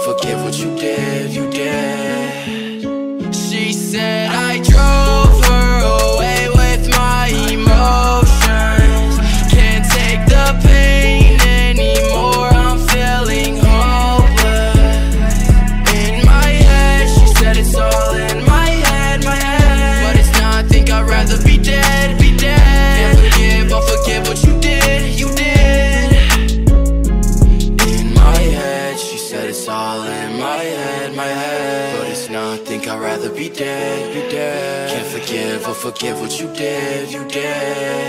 forgive what you did, you did. She said I drove her away with my emotions. Can't take the pain anymore, I'm feeling hopeless. In my head, she said it's all in my head, my head. But it's not, I think I'd rather be dead, be dead. Can't forgive or forgive what you did, you did. In my head, she said it's all in my head, my head. But it's not, I think I'd rather be dead, be dead. Can't forgive or forgive what you did, you did.